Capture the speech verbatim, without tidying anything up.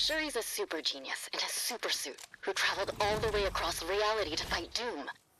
Shuri's a super genius in a super suit who traveled all the way across reality to fight Doom.